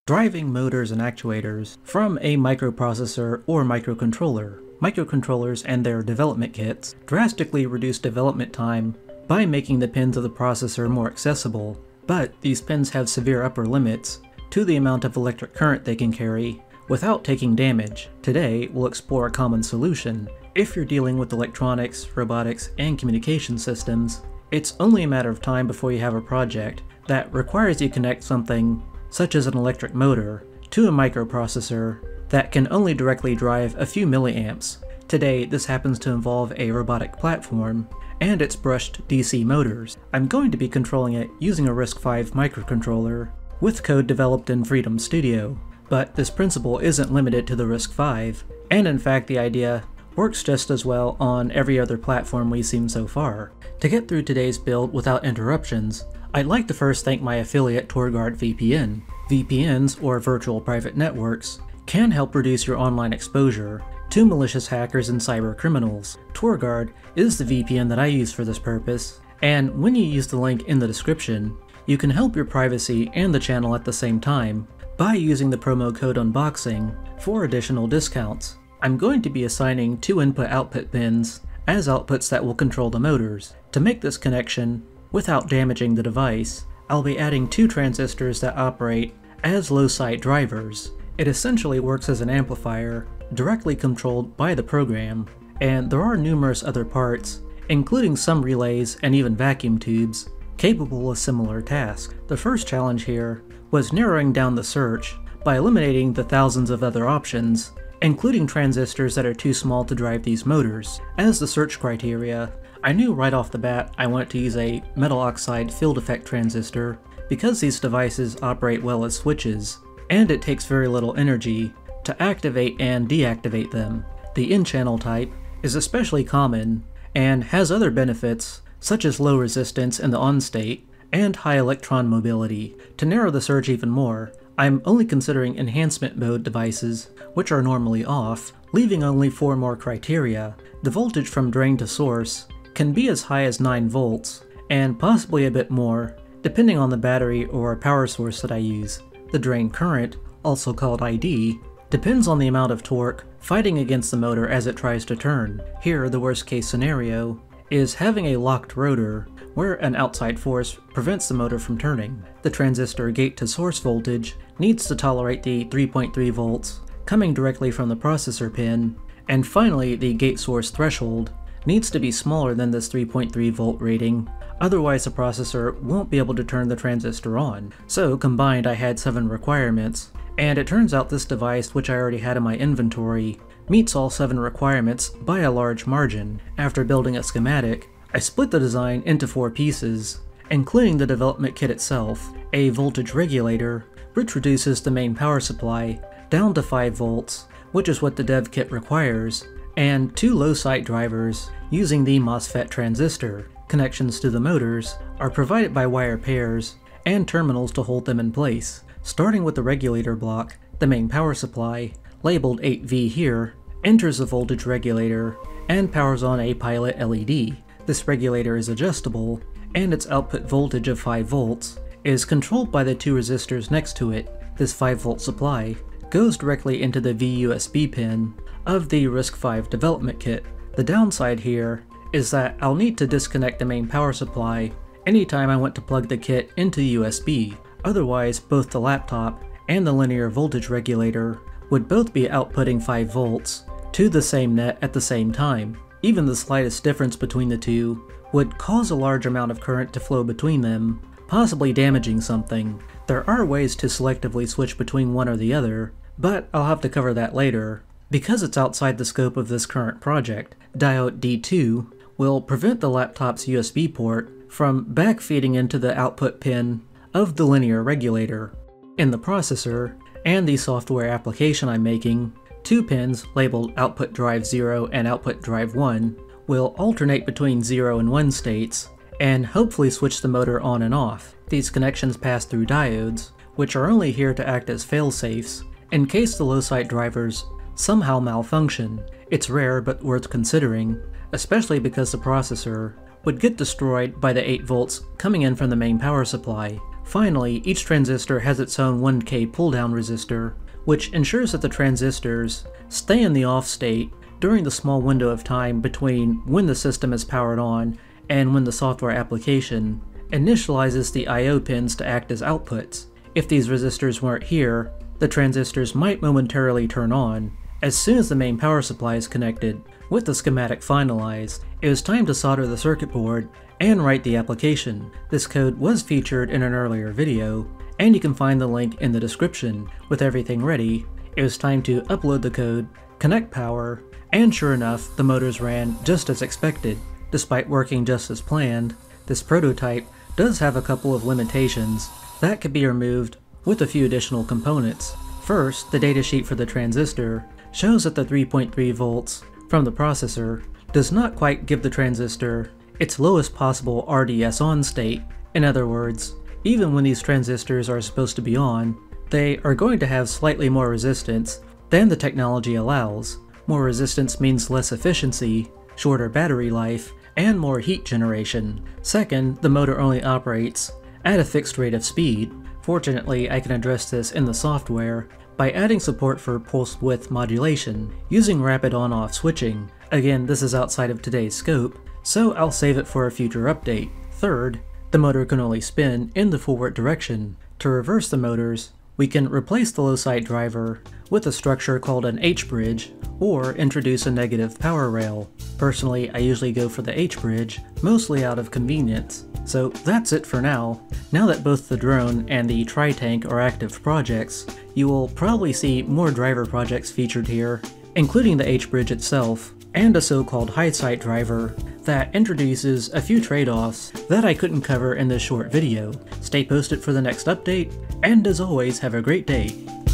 Driving motors and actuators from a microprocessor or microcontroller. Microcontrollers and their development kits drastically reduce development time by making the pins of the processor more accessible, but these pins have severe upper limits to the amount of electric current they can carry without taking damage. Today, we'll explore a common solution. If you're dealing with electronics, robotics, and communication systems, it's only a matter of time before you have a project that requires you connect something such as an electric motor to a microprocessor that can only directly drive a few milliamps. Today, this happens to involve a robotic platform and its brushed DC motors. I'm going to be controlling it using a RISC-V microcontroller with code developed in Freedom Studio. But this principle isn't limited to the RISC-V, and in fact the idea works just as well on every other platform we've seen so far. To get through today's build without interruptions, I'd like to first thank my affiliate TorGuard VPN. VPNs, or virtual private networks, can help reduce your online exposure to malicious hackers and cyber criminals. TorGuard is the VPN that I use for this purpose, and when you use the link in the description, you can help your privacy and the channel at the same time by using the promo code UNBOXING for additional discounts. I'm going to be assigning two input-output pins as outputs that will control the motors. To make this connection without damaging the device, I'll be adding two transistors that operate as low-side drivers. It essentially works as an amplifier directly controlled by the program, and there are numerous other parts, including some relays and even vacuum tubes, capable of similar tasks. The first challenge here was narrowing down the search by eliminating the thousands of other options, including transistors that are too small to drive these motors. As the search criteria, I knew right off the bat I wanted to use a metal oxide field effect transistor because these devices operate well as switches, and it takes very little energy to activate and deactivate them. The N-channel type is especially common and has other benefits such as low resistance in the on state and high electron mobility. To narrow the search even more, I'm only considering enhancement mode devices, which are normally off, leaving only 4 more criteria. The voltage from drain to source can be as high as 9 volts, and possibly a bit more, depending on the battery or power source that I use. The drain current, also called ID, depends on the amount of torque fighting against the motor as it tries to turn. Here, the worst case scenario is having a locked rotor where an outside force prevents the motor from turning. The transistor gate to source voltage needs to tolerate the 3.3 volts coming directly from the processor pin, and finally the gate source threshold needs to be smaller than this 3.3 volt rating, otherwise the processor won't be able to turn the transistor on. So combined I had 7 requirements, and it turns out this device, which I already had in my inventory, meets all 7 requirements by a large margin. After building a schematic, I split the design into 4 pieces, including the development kit itself, a voltage regulator, which reduces the main power supply down to 5 volts, which is what the dev kit requires, and 2 low-side drivers using the MOSFET transistor. Connections to the motors are provided by wire pairs and terminals to hold them in place. Starting with the regulator block, the main power supply, labeled 8V here, enters the voltage regulator and powers on a pilot LED. This regulator is adjustable, and its output voltage of 5 volts is controlled by the 2 resistors next to it. This 5 volt supply goes directly into the VUSB pin of the RISC-V development kit. The downside here is that I'll need to disconnect the main power supply anytime I want to plug the kit into USB. Otherwise, both the laptop and the linear voltage regulator would both be outputting 5 volts to the same net at the same time. Even the slightest difference between the two would cause a large amount of current to flow between them, possibly damaging something. There are ways to selectively switch between one or the other, but I'll have to cover that later. Because it's outside the scope of this current project, diode D2 will prevent the laptop's USB port from backfeeding into the output pin of the linear regulator. In the processor and the software application I'm making, 2 pins labeled output drive 0 and output drive 1 will alternate between 0 and 1 states and hopefully switch the motor on and off. These connections pass through diodes, which are only here to act as fail-safes in case the low-side drivers somehow malfunction. It's rare but worth considering, especially because the processor would get destroyed by the 8 volts coming in from the main power supply. Finally, each transistor has its own 1K pull-down resistor, which ensures that the transistors stay in the off state during the small window of time between when the system is powered on and when the software application initializes the I/O pins to act as outputs. If these resistors weren't here, the transistors might momentarily turn on. As soon as the main power supply is connected, with the schematic finalized, it was time to solder the circuit board and write the application. This code was featured in an earlier video, and you can find the link in the description. With everything ready, it was time to upload the code, connect power, and sure enough, the motors ran just as expected. Despite working just as planned, this prototype does have a couple of limitations that could be removed with a few additional components. First, the datasheet for the transistor shows that the 3.3 volts from the processor does not quite give the transistor its lowest possible RDS on state. In other words, even when these transistors are supposed to be on, they are going to have slightly more resistance than the technology allows. More resistance means less efficiency, shorter battery life, and more heat generation. Second, the motor only operates at a fixed rate of speed. Fortunately, I can address this in the software by adding support for pulse width modulation using rapid on-off switching. Again, this is outside of today's scope, so I'll save it for a future update. Third, the motor can only spin in the forward direction. To reverse the motors, we can replace the low side driver with a structure called an H-bridge, or introduce a negative power rail. Personally, I usually go for the H-bridge, mostly out of convenience. So that's it for now. Now that both the drone and the Tri-Tank are active projects, you will probably see more driver projects featured here, including the H-bridge itself, and a so-called high side driver that introduces a few trade-offs that I couldn't cover in this short video. Stay posted for the next update, and as always, have a great day.